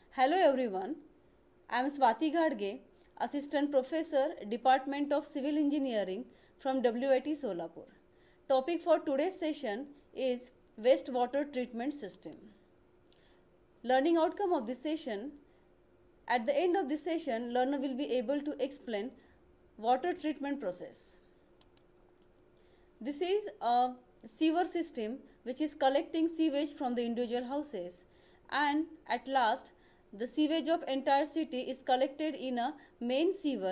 Hello everyone, I am Swati Ghadge, Assistant Professor, Department of Civil Engineering from WIT Solapur. Topic for today's session is Wastewater Treatment System. Learning outcome of this session. At the end of this session, learner will be able to explain water treatment process. This is a sewer system which is collecting sewage from the individual houses, and at last the sewage of entire city is collected in a main sewer.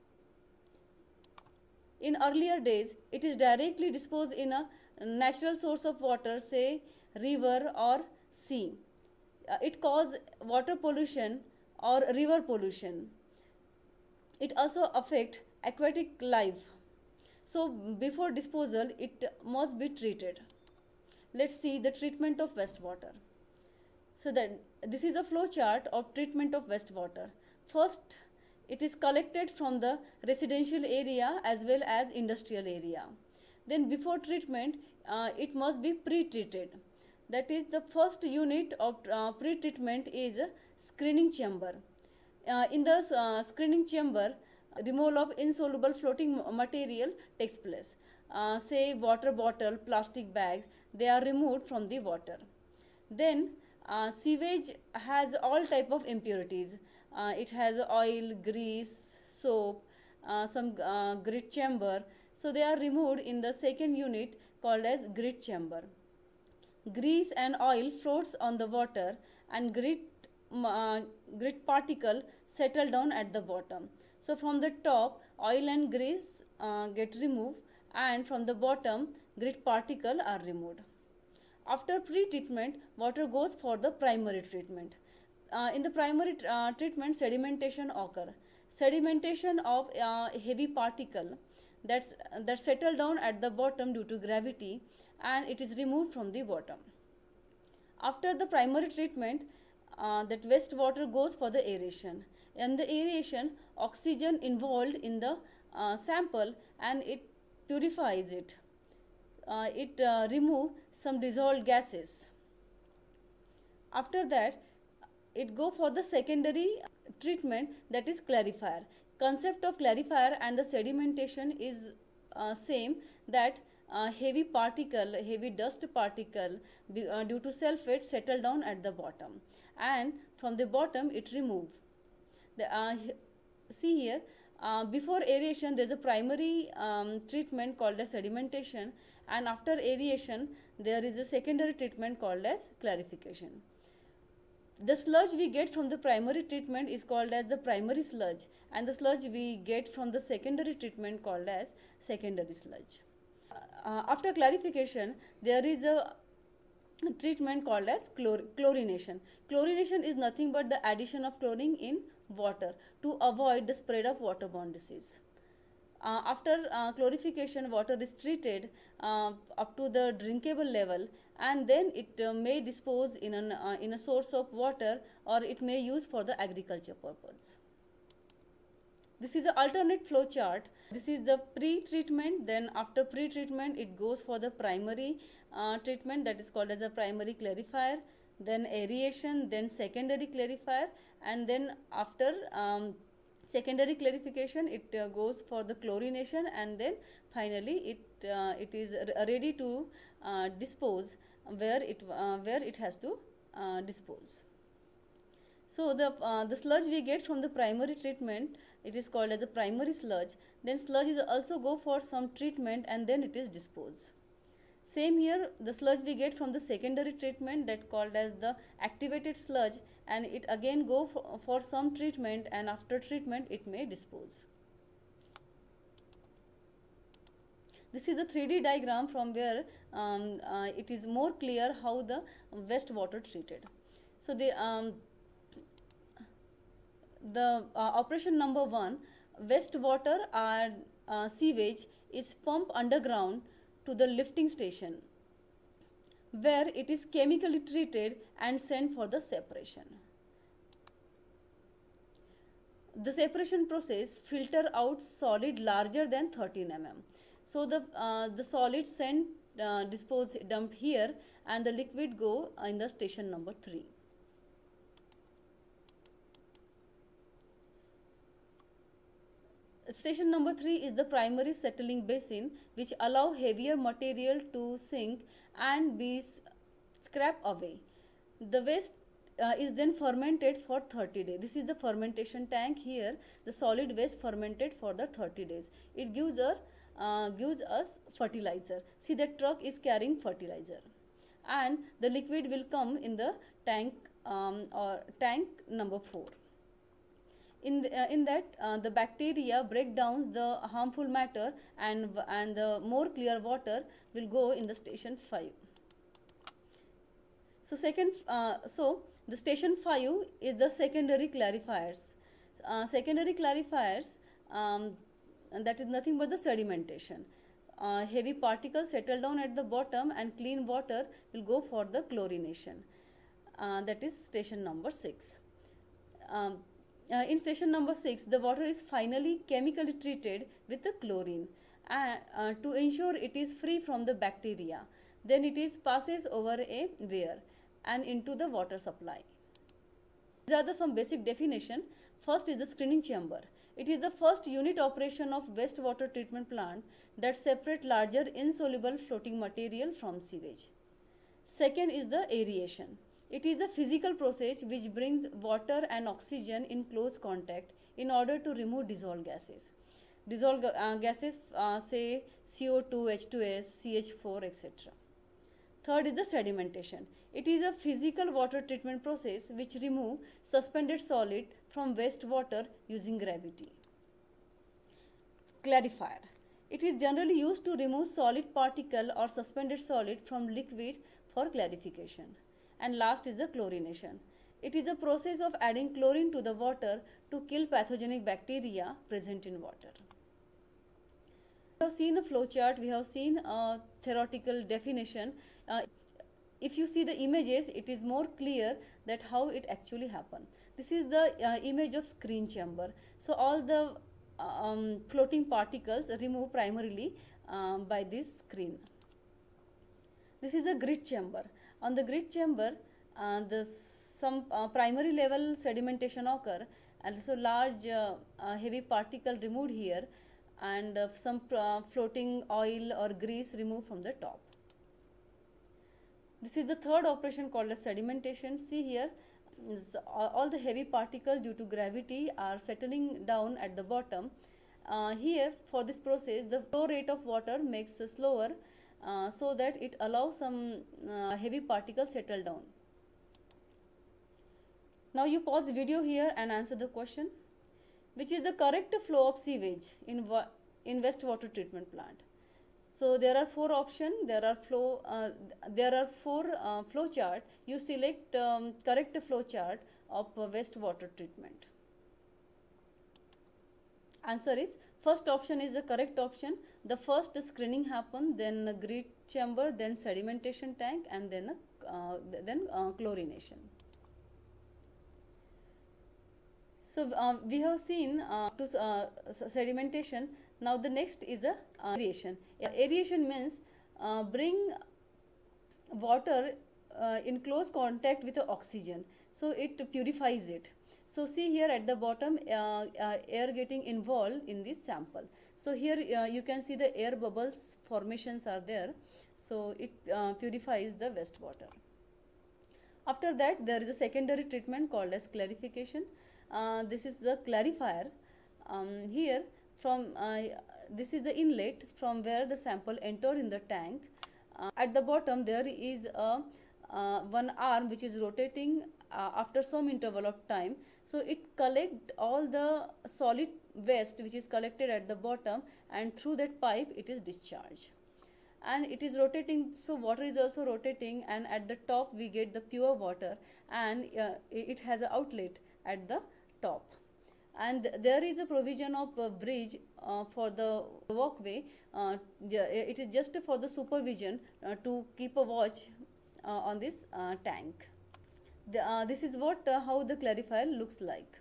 In earlier days, it is directly disposed in a natural source of water, say river or sea. It causes water pollution or river pollution. It also affects aquatic life. So before disposal, it must be treated. Let's see the treatment of wastewater. So that this is a flow chart of treatment of wastewater. First, it is collected from the residential area as well as industrial area. Then before treatment, it must be pre-treated. That is, the first unit of pre-treatment is a screening chamber. In the screening chamber, removal of insoluble floating material takes place. Say water bottle, plastic bags, they are removed from the water. Then sewage has all type of impurities. It has oil, grease, soap, some grit chamber. So they are removed in the second unit called as grit chamber. Grease and oil floats on the water, and grit particle settle down at the bottom. So from the top, oil and grease get removed, and from the bottom, grit particle are removed. After pre-treatment, water goes for the primary treatment. In the primary treatment, sedimentation occur. Sedimentation of heavy particle that settle down at the bottom due to gravity, and it is removed from the bottom. After the primary treatment, that wastewater goes for the aeration. In the aeration, oxygen involved in the sample, and it purifies it. It removes some dissolved gases. After that, it go for the secondary treatment, that is clarifier. Concept of clarifier and the sedimentation is same, that heavy dust particle due to sulfate settle down at the bottom, and from the bottom it remove. See here, before aeration there is a primary treatment called as sedimentation, and after aeration there is a secondary treatment called as clarification. The sludge we get from the primary treatment is called as the primary sludge, and the sludge we get from the secondary treatment called as secondary sludge. After clarification, there is a treatment called as chlorination. Chlorination is nothing but the addition of chlorine in water to avoid the spread of waterborne disease. After chlorification, water is treated up to the drinkable level, and then it may dispose in a source of water, or it may use for the agriculture purpose. This is an alternate flow chart. This is the pre-treatment. Then after pre-treatment, it goes for the primary treatment, that is called as the primary clarifier, then aeration, then secondary clarifier, and then after secondary clarification, it goes for the chlorination, and then finally it is ready to dispose where it has to dispose. So the sludge we get from the primary treatment, it is called as the primary sludge. Then sludge is also go for some treatment, and then it is disposed. Same here, the sludge we get from the secondary treatment, that called as the activated sludge, and it again go for some treatment, and after treatment it may dispose. This is the 3D diagram from where it is more clear how the wastewater treated. So the operation number 1, wastewater or sewage is pumped underground to the lifting station, where it is chemically treated and sent for the separation. The separation process filter out solid larger than 13 mm. So the solid sent dump here, and the liquid go in the station number 3. Station number 3 is the primary settling basin, which allow heavier material to sink and be scraped away. The waste is then fermented for 30 days. This is the fermentation tank here. The solid waste fermented for the 30 days. It gives us fertilizer. See, that truck is carrying fertilizer, and the liquid will come in the tank or tank number 4. In that the bacteria break down the harmful matter, and the more clear water will go in the station 5. So the station 5 is the secondary clarifiers. Secondary clarifiers, that is nothing but the sedimentation. Heavy particles settle down at the bottom, and clean water will go for the chlorination. That is station number 6. In station number 6, the water is finally chemically treated with the chlorine to ensure it is free from the bacteria. Then it is passes over a weir and into the water supply. These are some basic definition. First is the screening chamber. It is the first unit operation of wastewater treatment plant that separate larger insoluble floating material from sewage. Second is the aeration. It is a physical process which brings water and oxygen in close contact in order to remove dissolved gases. Dissolved gases say CO2, H2S, CH4, etc. Third is the sedimentation. It is a physical water treatment process which remove suspended solid from wastewater using gravity. Clarifier. It is generally used to remove solid particle or suspended solid from liquid for clarification. And last is the chlorination. It is a process of adding chlorine to the water to kill pathogenic bacteria present in water. We have seen a flow chart, we have seen a theoretical definition. If you see the images, it is more clear that how it actually happened. This is the image of screen chamber. So all the floating particles removed primarily by this screen. This is a grid chamber. On the grid chamber, some primary level sedimentation occur, and so large heavy particle removed here, and some floating oil or grease removed from the top. This is the third operation called as sedimentation. See here, all the heavy particles due to gravity are settling down at the bottom. Here, for this process, the flow rate of water makes slower, so that it allows some heavy particles settle down. Now you pause video here and answer the question. Which is the correct flow of sewage in wastewater treatment plant? So there are 4 options. There are 4 flow chart. You select correct flow chart of wastewater treatment. Answer is first option is the correct option. The first screening happen, then grid chamber, then sedimentation tank, and then chlorination. So we have seen sedimentation. Now the next is aeration. Aeration means bring water in close contact with the oxygen, so it purifies it. So see here at the bottom, air getting involved in this sample. So here you can see the air bubbles formations are there. So it purifies the wastewater. After that, there is a secondary treatment called as clarification. This is the clarifier. Here from this is the inlet from where the sample enter in the tank. At the bottom there is a one arm which is rotating after some interval of time. So it collect all the solid waste which is collected at the bottom, and through that pipe it is discharged. And it is rotating, so water is also rotating, and at the top we get the pure water, and it has an outlet at the top. And there is a provision of a bridge for the walkway. It is just for the supervision to keep a watch on this tank. This is what how the clarifier looks like.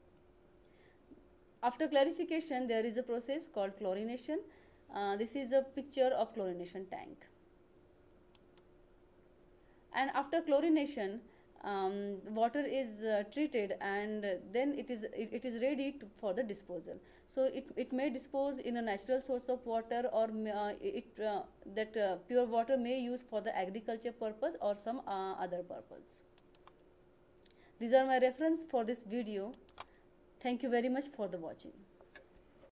After clarification, there is a process called chlorination. This is a picture of chlorination tank. And after chlorination, water is treated, and then it is ready for the disposal. So it may dispose in a natural source of water, or that pure water may use for the agriculture purpose or some other purpose. These are my reference for this video. Thank you very much for the watching.